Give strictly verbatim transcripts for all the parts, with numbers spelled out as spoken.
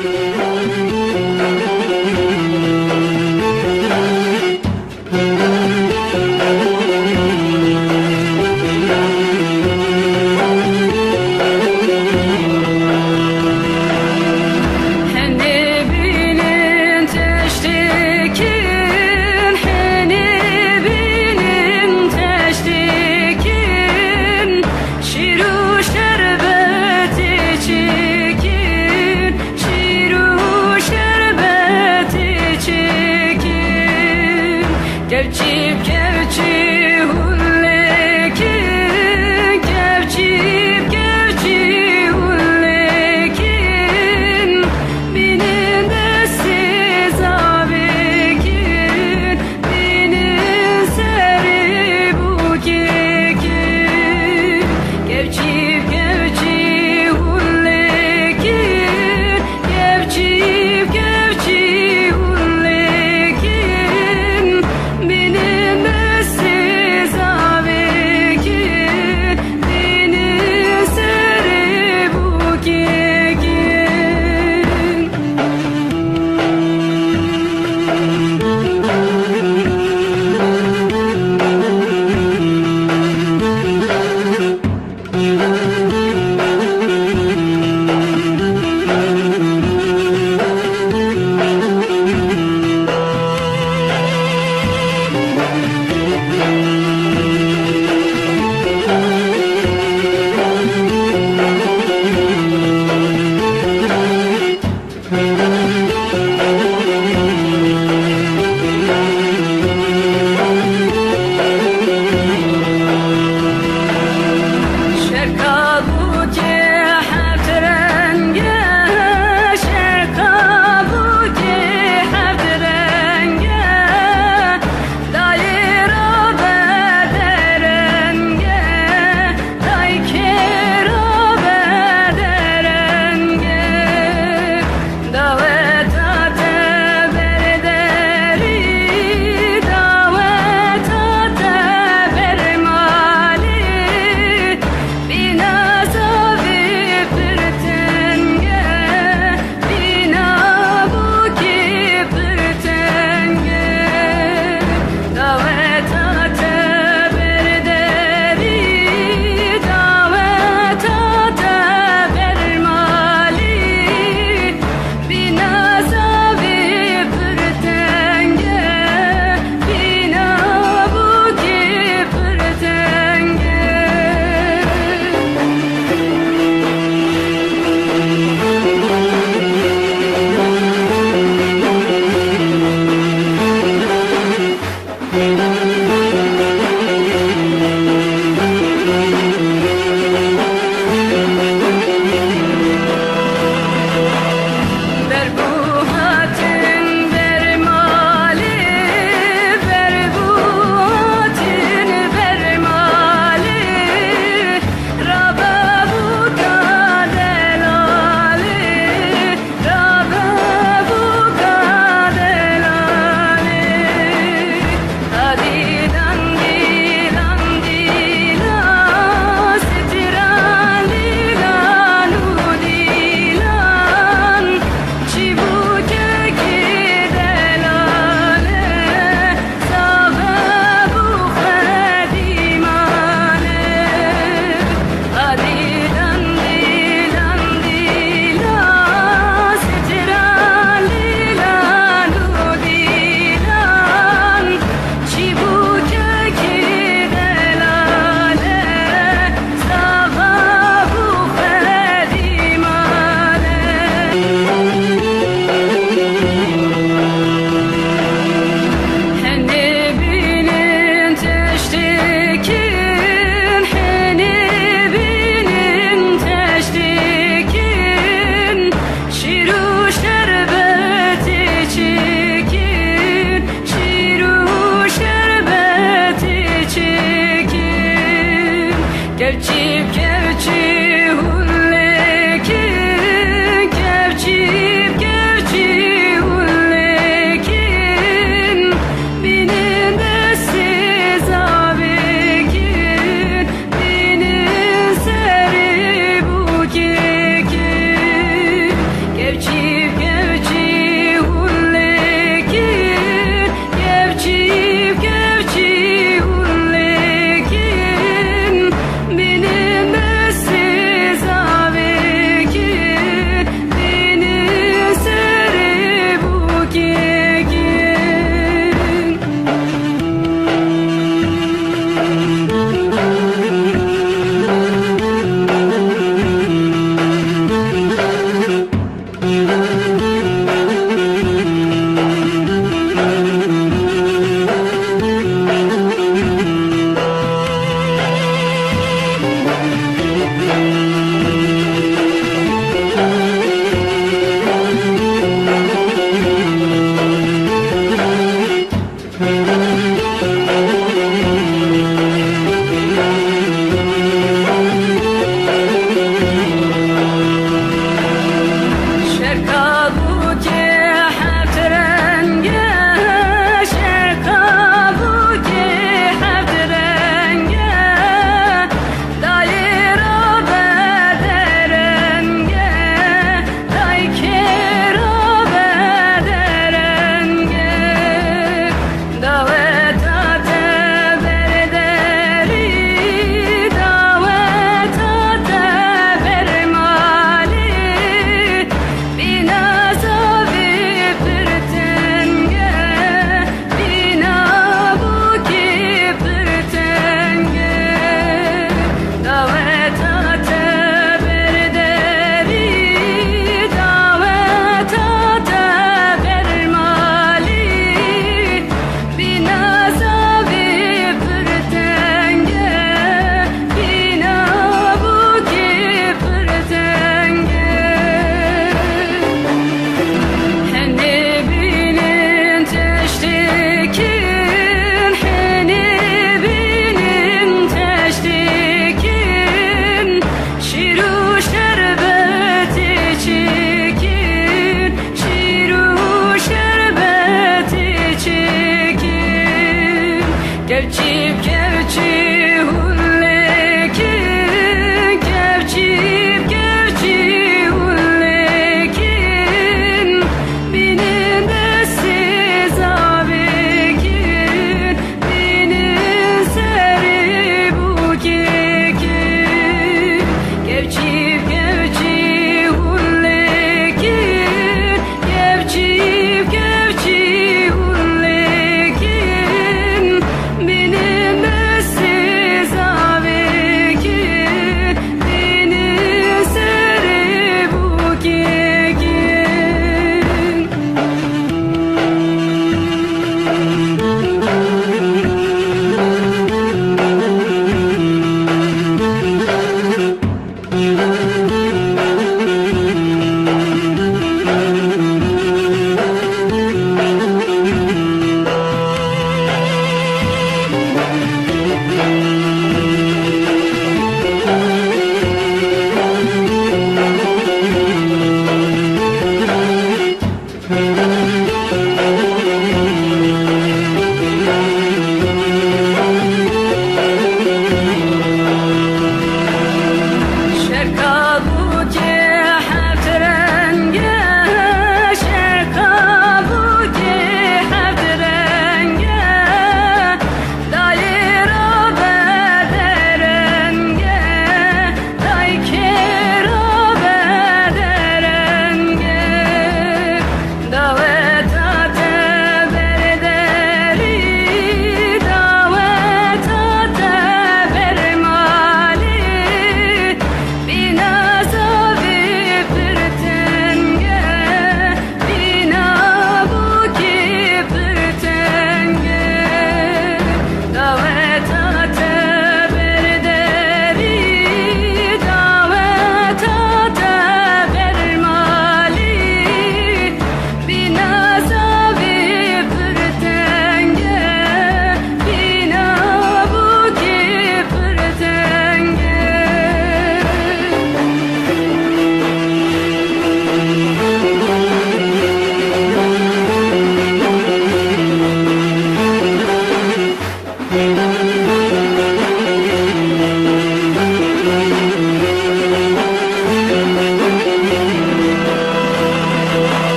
شیر و شربت چکین شیر و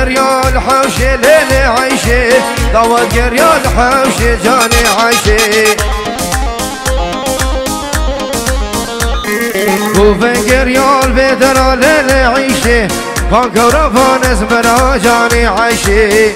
قريال حوشي ليلي عيشي دعوت قريال حوشي جاني عيشي وفي قريال بدرا ليلي عيشي كان كورفان اسمرا جاني عيشي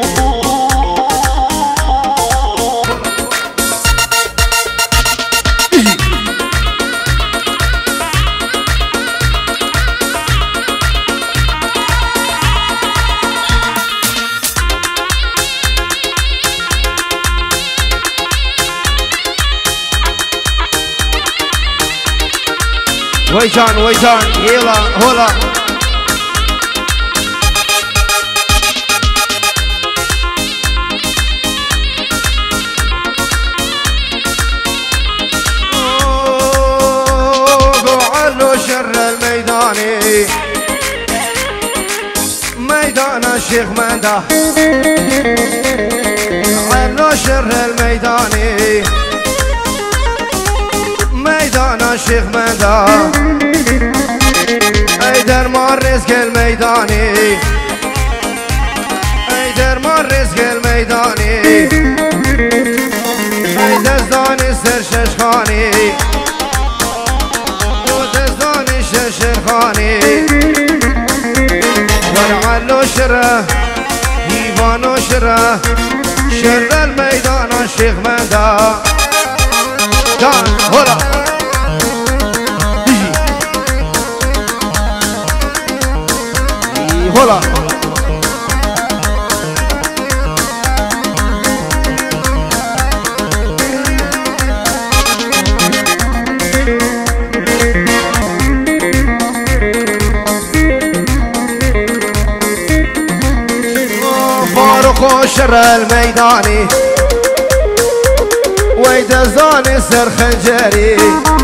ويجان ويجان يلا هلا قعلوا شر الميداني ميدان الشيخ منده علوا شر الميداني ميدان الشيخ منده ايدر مار رزق الميداني ايدر مار رزق الميداني ايدر زاني سر ششخاني ودر زاني ششخاني ورعلو شره هيفانو شره شر الميدان الشيخ منده دان هلا هلا فاروق شر الميداني ويدا زاني سر خنجري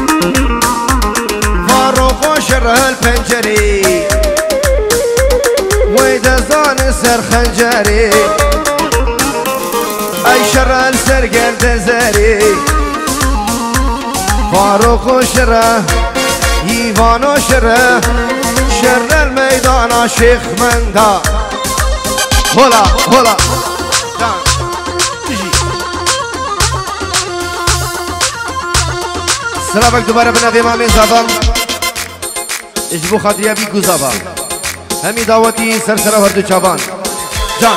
فاروق شر الفنجري ويدا زاني سر خنجري اي شر السر قلد زري فاروق شره يفانو شره شر الميدان شيخ منده هلا هلا سلامك دوباره بنوی مامین زبان اجبو خاطریا بی گوزابا همی دعوتی سرسره هردو چابان جان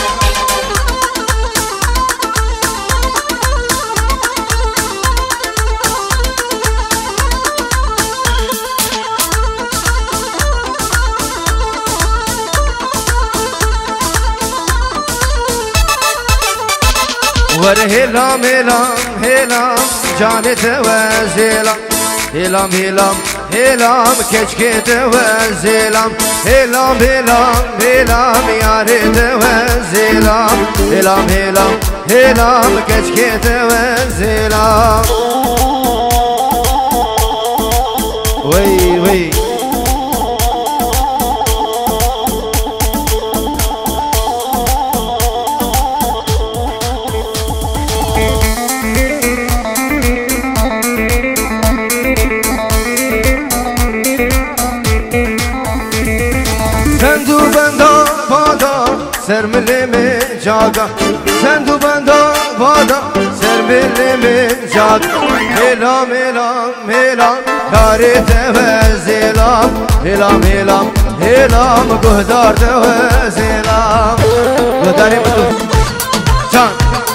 ور هلام هلام هلام جانت وزلام هلام هلام هلام کچکت وزلام هلام هلام هلام یارت وزلام هلام هلام هلام کچکت وزلام وی وی سندو بندا بادا سر ملی من جاگا سندو بندا بادا سر ملی من جاگا هلام هلام هلام دارت وزلام هلام هلام هلام گهدار وزلام گهداری بدو جان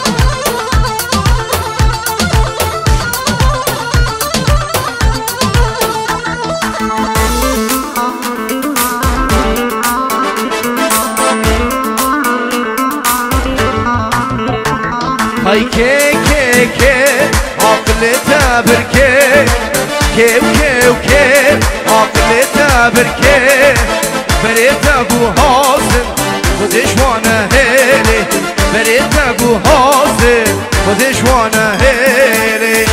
هاي كي كي كي عقل تبركي كيف كيف كيف عقل تبركي بريت ابو حازم خودش وانا هيلي بريت ابو حازم خودش وانا هيلي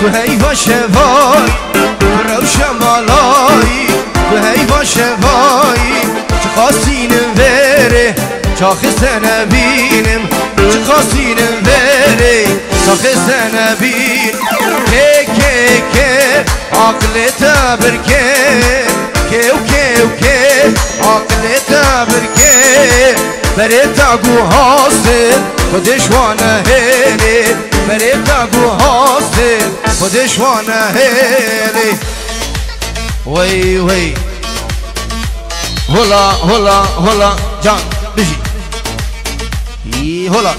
هی باشه وای روشن مالایی هی باشه وای چه خواستینم بره شاخص نبینم چه خواستینم بره شاخص نبین که که که عقلتا برکه که و که و که عقلتا برکه بريتا قو حاصل خدش وانا هيلي بريتا قو حاصل خدش وانا هيلي وي وي هلا هلا هلا جان بيجي هلا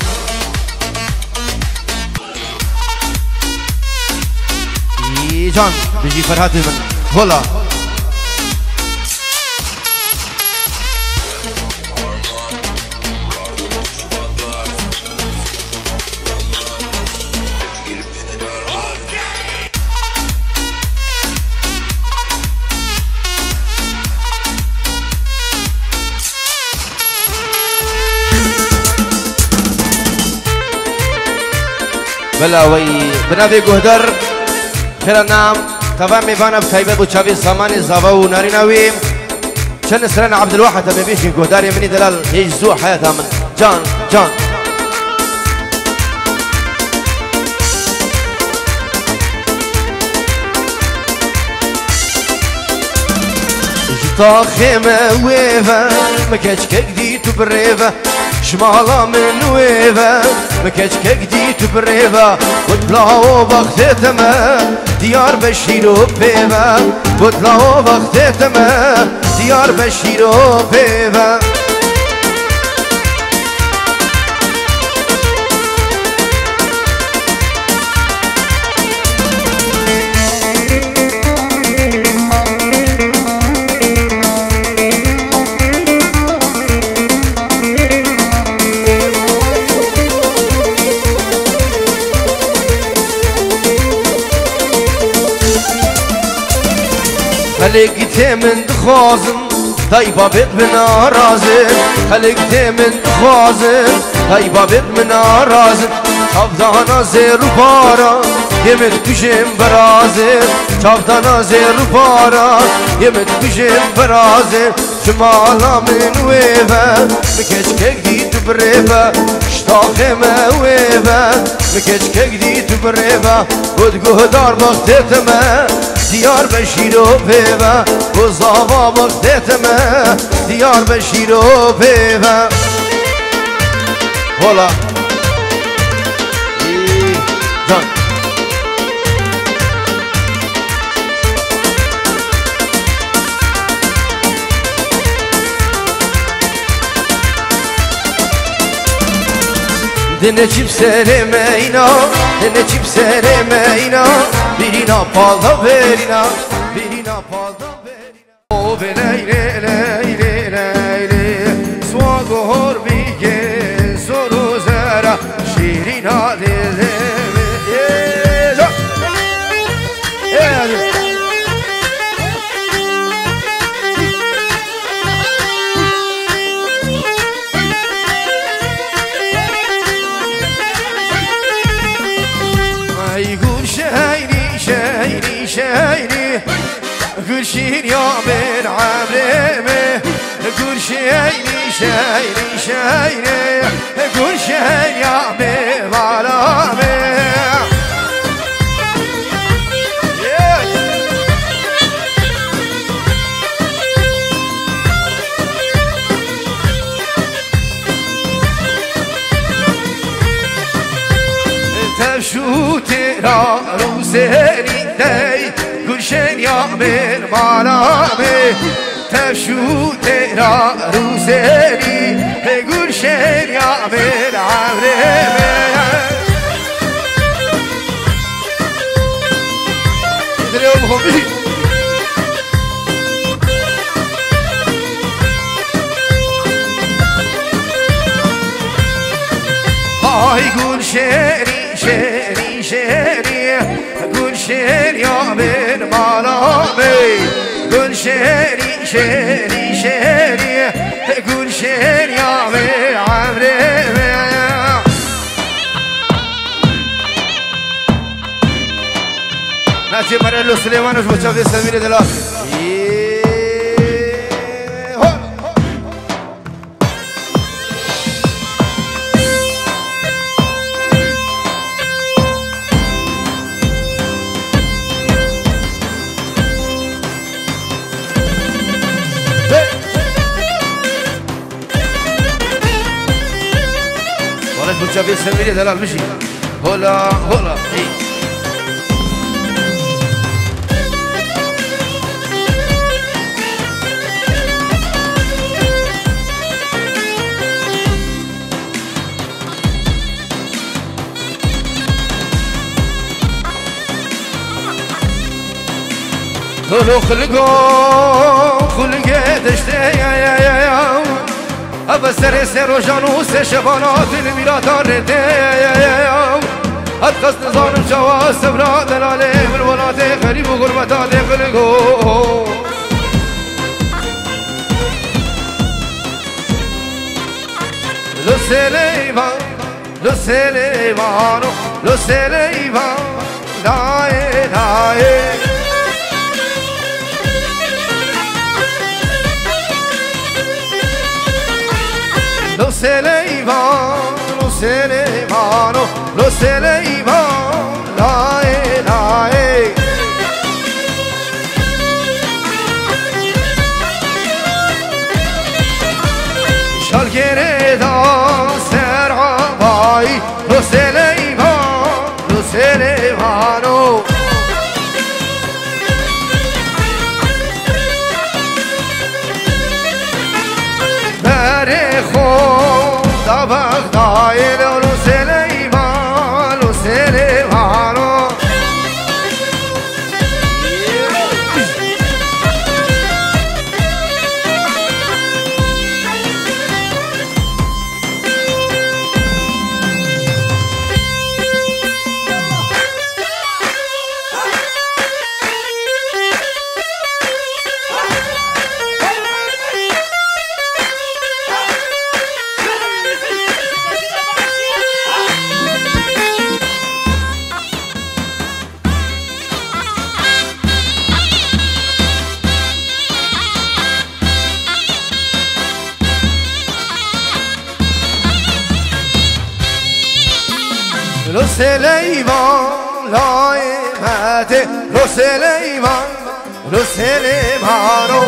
جان بيجي فرهاد من هلا بلا وي بنابي قهدر خير النام تفهم ميفانا بخيبة بوشافي ساماني زاوا وناريناوي شن سرنا عبد الواحد تبي بيشي قهدر يمني دلال يجزو حياتها من جان جان جتا خيمة ويفا مكاش كجديد بريفا شمالا من ويفا مكاش كجديد بريفا وطلعوا بختتما ديار بشير وبيفا وطلعوا بختتما ديار بشير وبيفا خلقتي من دخازم طيبة بيت من أرازم خلقتي من دخازم طيبة بيت من أرازم شافدانا زير بارا يمت كشم برازم شافدانا زير بارا يمت كشم برازم شمالا من ويفا مكش كجديد بريفا شتاخي ما ويفا مكش كجديد بريفا قد قهدار بختتما ديار بشير وبيبا وزاوا بختتما ديار بشير وبيبا هلا جان دنچip seremeyna dنچip seremeyna birina palda verina birina palda verina o beleyre leyle leyle swago horbige soru zara şirina lele شيني قرشين يا من عمرمي قرشيني شيني شيني قرشين يا من مرامي تفشوتي را روزيني دي گلشن یا من مالامه تفشو تیرا روزری گلشن یا من عمرمه دلیم خوبی های گلشنی شنی شنی گلشن یا من مالامه گلشنی شنی شنی گلشن یا من عمرمه ناتي مريلو سليمان وش بتشوفي سميري دلال بتشوفي سميري دلال مشي هلا هلا هلو خلقو خلقه دشته يا يا يا يا أبا سر سر و جانو سه شبانات الميرات آرده هد قصد ظالم شوا سبرا دلاله بالولات غریب و غربتات خلقو لو سلیمان لو سلیمانو لو سلیمان دائه دائه Lo Seleyman, lo Seleyman, lo Seleyman, la e la e. Şalgere da serhavai, lo Seleyman, lo Seleyman. Bere khod da bagdai lo Seleyman, lo Seleyman. Lo Seleyman, la emate, lo Seleyman, lo Seleymano.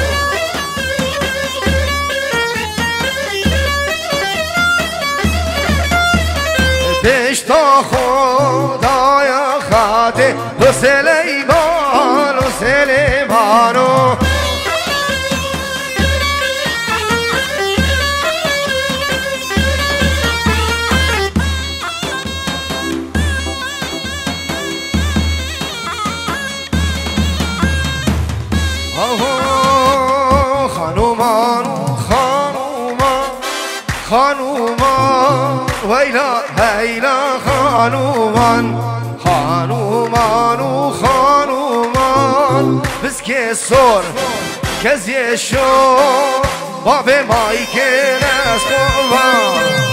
Beş ta Khudaya khate, lo Seleyman, lo Seleymano. خانومان خانومان خانومان ویلا هیلا خانومان خانومان و خانومان بس که سر کزی شو باب مایکل از قربان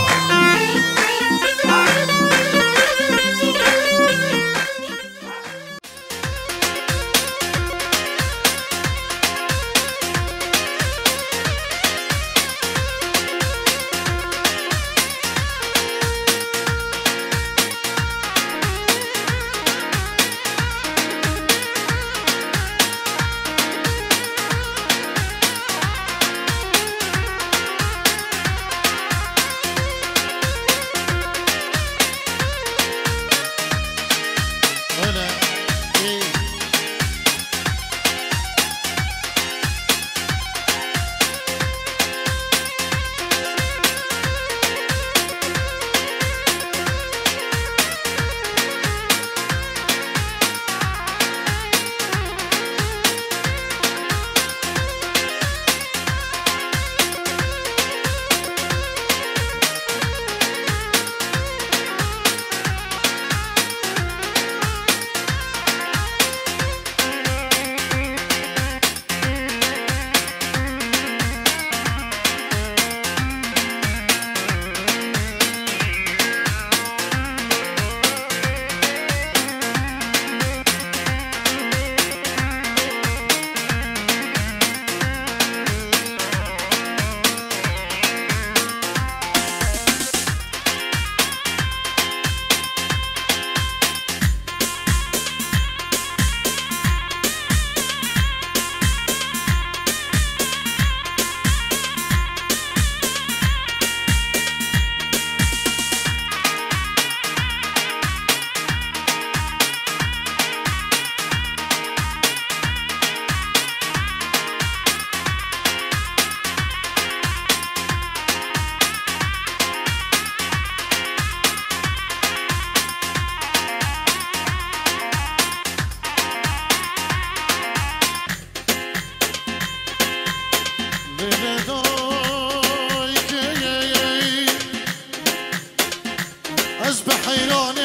از بحیرانه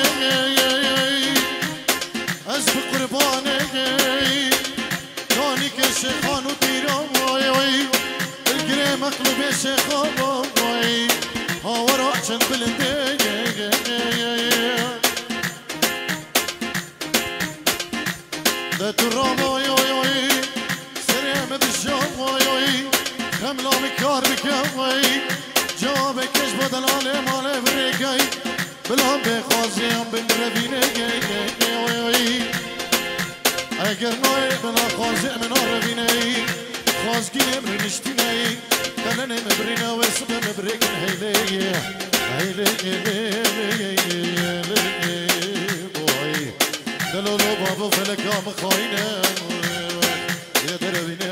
از بقربانه دانی که شیخان و پیران الگره مقلوب شیخان هاورا چند بلنده ده درام سرم بشام خملا مکار بکم جواب کش بدلال مال برگی بلام بخوازیم بن روینه اگر نوی بلا خوازیم من روینه خوازگیم رنشتینه دلنه مبرینه و سب مبرگن هیله هیله بوی دلولو بابا فلکا مخواینه یه دروینه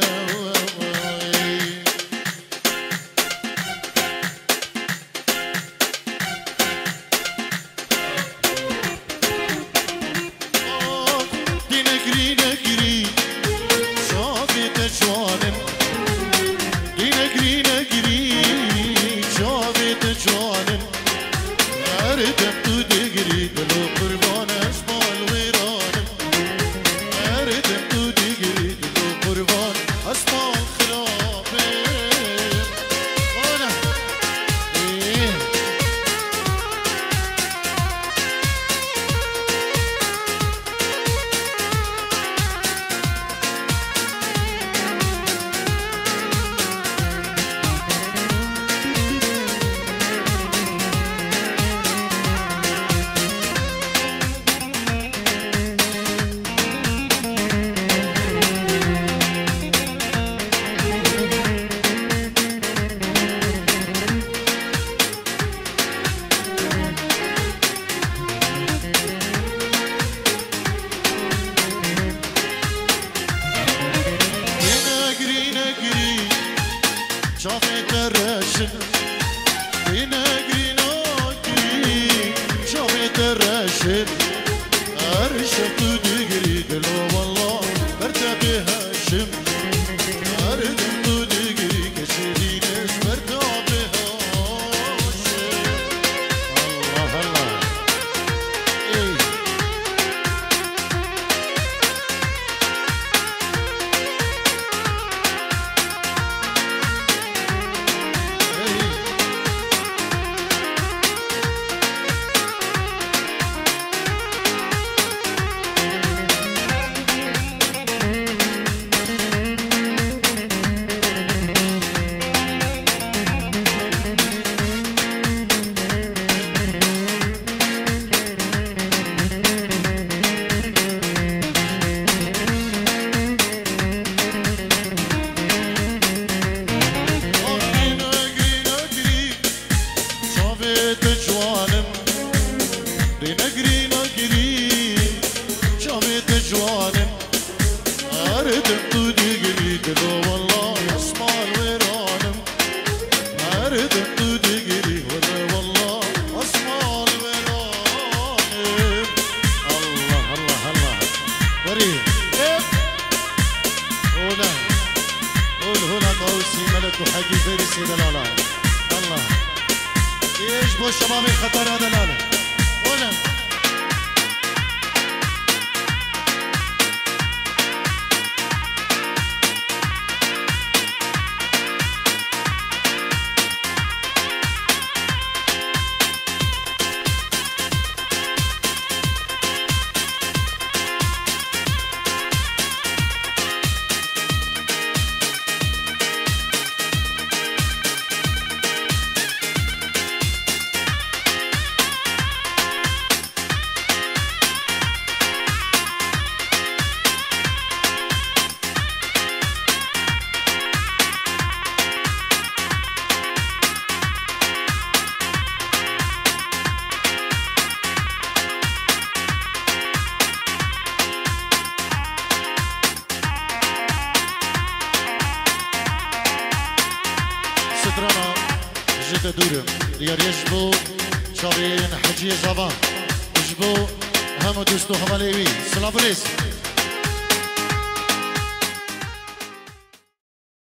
دورم دیگر یجبو شابین حجی زبان یجبو هم دوستو همالیوی سلام بریس